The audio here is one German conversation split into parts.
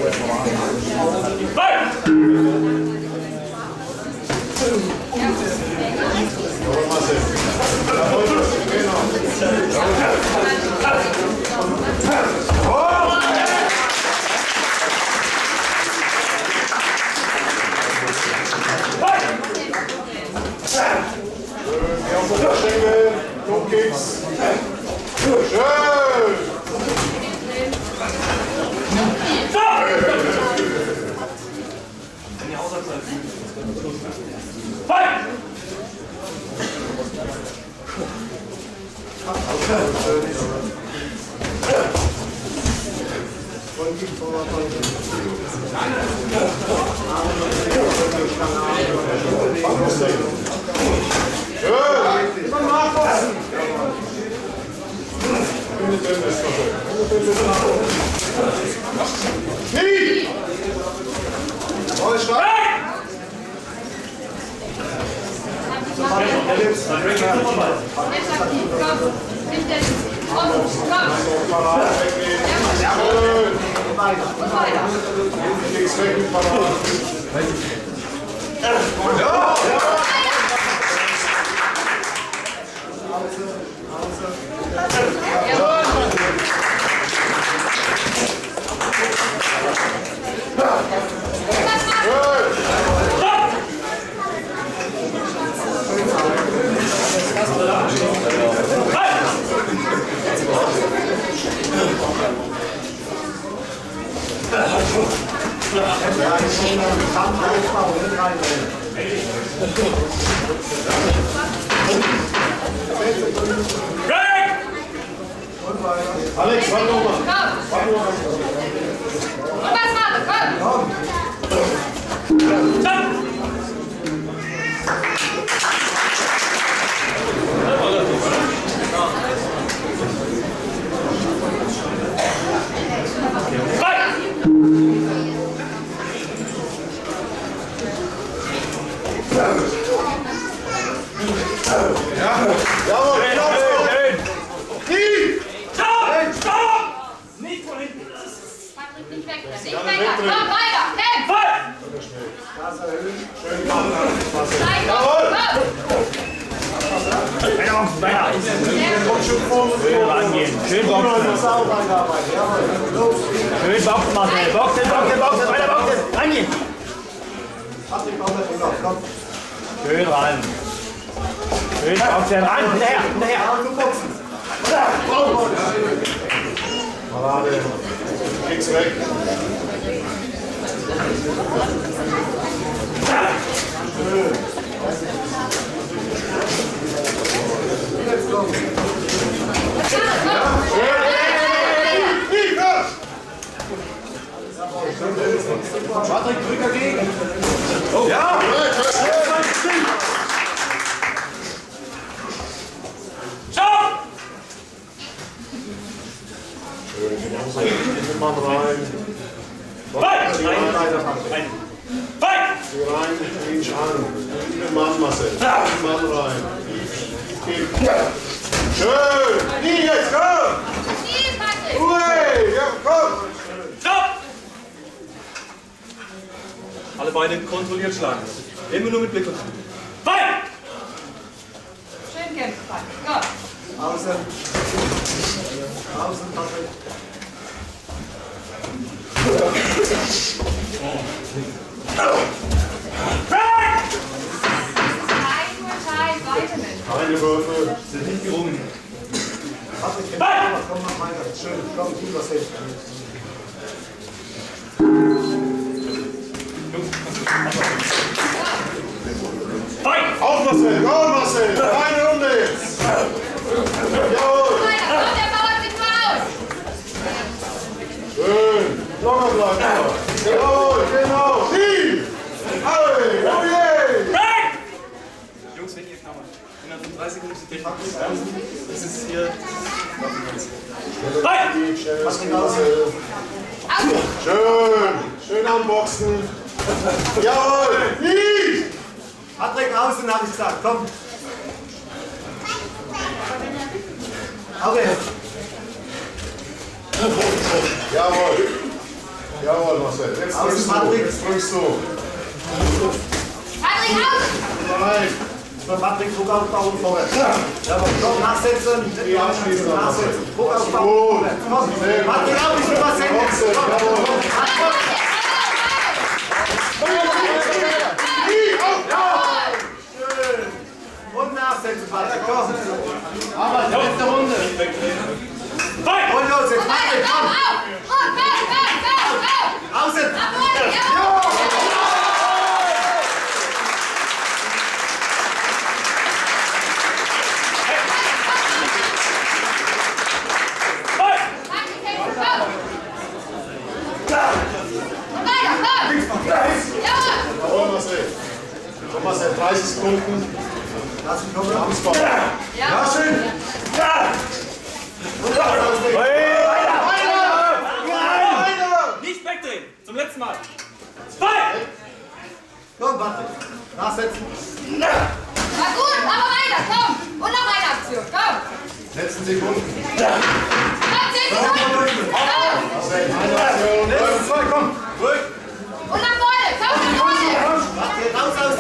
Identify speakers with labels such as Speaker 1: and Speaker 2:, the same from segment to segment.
Speaker 1: Alex, warte noch mal.
Speaker 2: Schön boxen. Schön boxen, Marcel. Boxen, weiter boxen. Reingehen. Schön ran. Schön boxen, ran. Hinterher.
Speaker 1: Parade. Links weg. Patrick, drück dagegen. Oh. Ja! Schön, Mann rein. Rein, reach an. Mann, Marcel. Mann rein. Schön! Nie, jetzt komm! Ruhe! Ja, komm!
Speaker 3: Stopp! Alle Beine kontrolliert schlagen. Immer nur mit Blick und Hand. Bein!
Speaker 4: Schön kämpfen, Patrick. Go!
Speaker 1: Außen. Außen, Patrick. Keine Würfe.
Speaker 3: Sind nicht gerungen.
Speaker 1: Patrick, komm noch weiter. Schön, komm, tu das hin. Auf Marcel, go Marcel! Keine Runde jetzt! Jawohl!
Speaker 4: Kommt der Bauer sich mal aus!
Speaker 1: Schön! Locker bleiben! Jawohl, genau! Team! Alle! Oh je!
Speaker 3: Jungs, wenn ihr Kammer. Innerhalb von 30 Sekunden ist die Technik. Das ist hier.
Speaker 1: Schön! Schön anboxen! Jawohl! Nie!
Speaker 2: Patrick, außen habe ich gesagt, komm. Okay.
Speaker 1: Jawohl! Jawohl, Marcel. Jetzt drückst du. Jetzt drückst du.
Speaker 4: Patrick, aus!
Speaker 1: Nein.
Speaker 5: Patrick, Druck aufbauen, vorwärts. Ja, aber Druck nachsetzen.
Speaker 1: Die anschließen.
Speaker 5: Nachsetzen. Druck aufbauen,
Speaker 1: Gut.
Speaker 5: vorwärts. Patrick, auch nicht übersehen. Und nachsetzen, Patrick, komm. Aber letzte Runde. Und los, jetzt Patrick, komm. Außen.
Speaker 1: Jawohl, Marcel. Komm, Marcel, 30 Sekunden.
Speaker 5: Lass ihn kommen.
Speaker 1: Fußball.
Speaker 4: Ja,
Speaker 1: schön.
Speaker 3: Nicht wegdrehen. Zum letzten Mal.
Speaker 5: Komm, Patrick. Nachsetzen.
Speaker 4: Na gut, aber weiter, komm! Und noch eine Aktion, komm!
Speaker 1: Letzten Sekunden.
Speaker 4: Komm, 10 Sekunden! Komm!
Speaker 1: Marcel, eine Aktion.
Speaker 5: Letzte zwei, komm. Ruhig.
Speaker 4: Und nach vorne, komm, nach vorne!
Speaker 5: Patrick, raus aus.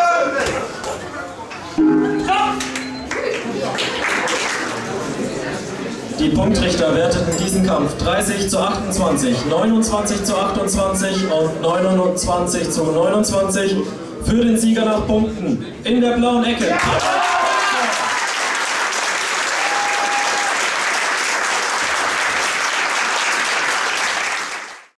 Speaker 6: Die Punktrichter werteten diesen Kampf 30 zu 28, 29 zu 28 und 29 zu 29 für den Sieger nach Punkten in der blauen Ecke.